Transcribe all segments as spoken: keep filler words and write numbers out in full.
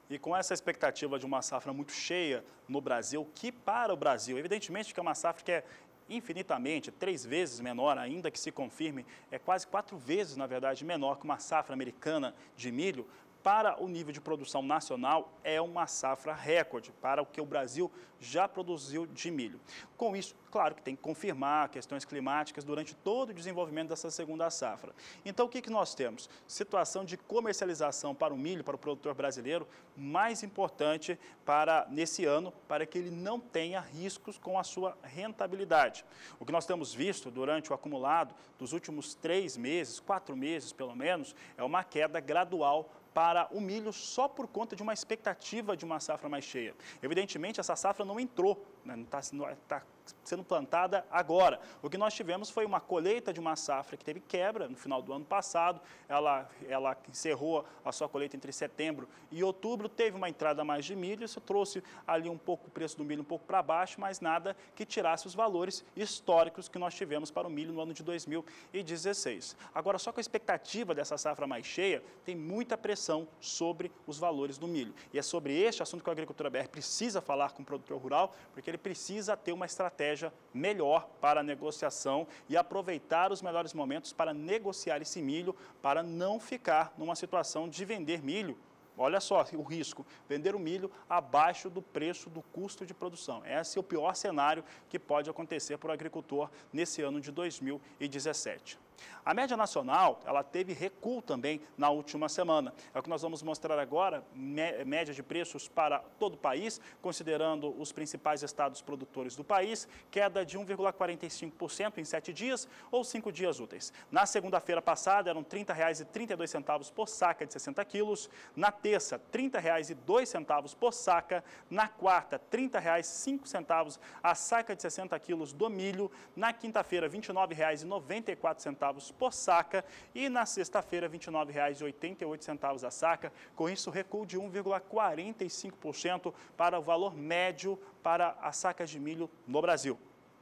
E com essa expectativa de uma safra muito cheia no Brasil, que para o Brasil, evidentemente que é uma safra que é infinitamente, três vezes menor, ainda que se confirme, é quase quatro vezes, na verdade, menor que uma safra americana de milho. Para o nível de produção nacional, é uma safra recorde para o que o Brasil já produziu de milho. Com isso, claro que tem que confirmar questões climáticas durante todo o desenvolvimento dessa segunda safra. Então, o que, que nós temos? Situação de comercialização para o milho, para o produtor brasileiro, mais importante para nesse ano, para que ele não tenha riscos com a sua rentabilidade. O que nós temos visto durante o acumulado dos últimos três meses, quatro meses pelo menos, é uma queda gradual para o milho só por conta de uma expectativa de uma safra mais cheia. Evidentemente, essa safra não entrou, né? Não está tá sendo plantada agora. O que nós tivemos foi uma colheita de uma safra que teve quebra no final do ano passado, ela, ela encerrou a sua colheita entre setembro e outubro, teve uma entrada mais de milho, isso trouxe ali um pouco o preço do milho um pouco para baixo, mas nada que tirasse os valores históricos que nós tivemos para o milho no ano de dois mil e dezesseis. Agora, só com a expectativa dessa safra mais cheia, tem muita pressão sobre os valores do milho. E é sobre este assunto que a Agricultura B R precisa falar com o produtor rural, porque ele precisa ter uma estratégia melhor para a negociação e aproveitar os melhores momentos para negociar esse milho, para não ficar numa situação de vender milho. Olha só o risco, vender o milho abaixo do preço do custo de produção. Esse é o pior cenário que pode acontecer para o agricultor nesse ano de dois mil e dezessete. A média nacional, ela teve recuo também na última semana. É o que nós vamos mostrar agora, média de preços para todo o país, considerando os principais estados produtores do país, queda de um vírgula quarenta e cinco por cento em sete dias ou cinco dias úteis. Na segunda-feira passada, eram trinta reais e trinta e dois centavos por saca de sessenta quilos. Na terça, trinta reais e dois centavos por saca. Na quarta, trinta reais e cinco centavos a saca de sessenta quilos do milho. Na quinta-feira, vinte e nove reais e noventa e quatro centavos por saca e na sexta-feira vinte e nove reais e oitenta e oito centavos a saca. Com isso, recuo de um vírgula quarenta e cinco por cento para o valor médio para as sacas de milho no Brasil.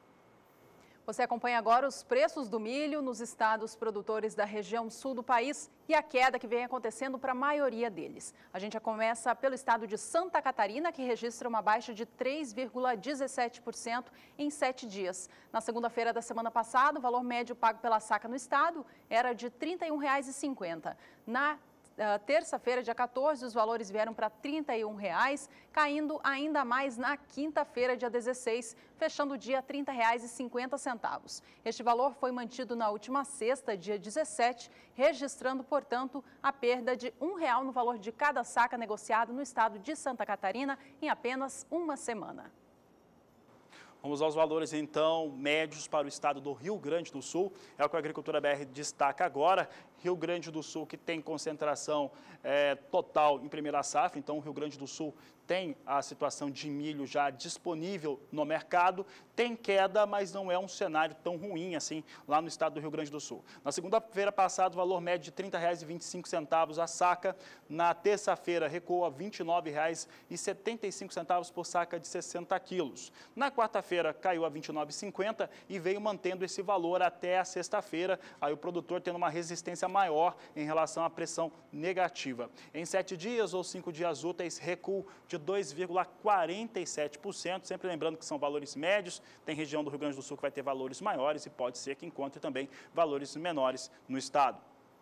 Você acompanha agora os preços do milho nos estados produtores da região sul do país e a queda que vem acontecendo para a maioria deles. A gente já começa pelo estado de Santa Catarina, que registra uma baixa de três vírgula dezessete por cento em sete dias. Na segunda-feira da semana passada, o valor médio pago pela saca no estado era de trinta e um reais e cinquenta centavos. Na Uh, terça-feira, dia quatorze, os valores vieram para trinta e um reais, caindo ainda mais na quinta-feira, dia dezesseis, fechando o dia a trinta reais e cinquenta centavos. Este valor foi mantido na última sexta, dia dezessete, registrando, portanto, a perda de um real no valor de cada saca negociado no estado de Santa Catarina em apenas uma semana. Vamos aos valores, então, médios para o estado do Rio Grande do Sul. É o que a Agricultura B R destaca agora. Rio Grande do Sul, que tem concentração é, total em primeira safra, então o Rio Grande do Sul tem a situação de milho já disponível no mercado, tem queda, mas não é um cenário tão ruim assim lá no estado do Rio Grande do Sul. Na segunda-feira passada, o valor médio de trinta reais e vinte e cinco centavos a saca. Na terça-feira, recuou a vinte e nove reais e setenta e cinco centavos por saca de sessenta quilos. Na quarta-feira, caiu a vinte e nove reais e cinquenta centavos e veio mantendo esse valor até a sexta-feira, aí o produtor tendo uma resistência maior em relação à pressão negativa. Em sete dias ou cinco dias úteis, recuo de dois vírgula quarenta e sete por cento, sempre lembrando que são valores médios, tem região do Rio Grande do Sul que vai ter valores maiores e pode ser que encontre também valores menores no estado.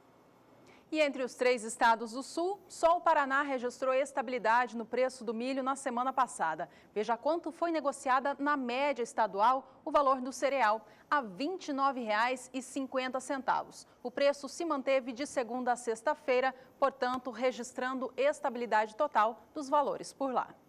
E entre os três estados do sul, só o Paraná registrou estabilidade no preço do milho na semana passada. Veja quanto foi negociada na média estadual o valor do cereal, a vinte e nove reais e cinquenta centavos. O preço se manteve de segunda a sexta-feira, portanto, registrando estabilidade total dos valores por lá.